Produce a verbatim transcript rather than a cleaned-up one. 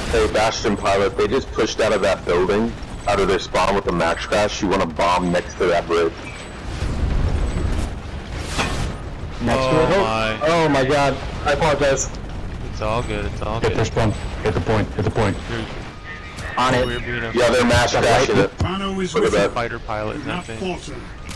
Hey, Bastion pilot, they just pushed out of that building, out of their spawn with a max crash. You want to bomb next to that bridge. Next oh to it? My. Oh my god, I apologize. It's all good, it's all Hit good. this one. Hit the point. Hit the point. You're, On it. we're being a Yeah, they're max crashing it. Pano is Look at with you. that. fighter pilot Do in that not thing. falter.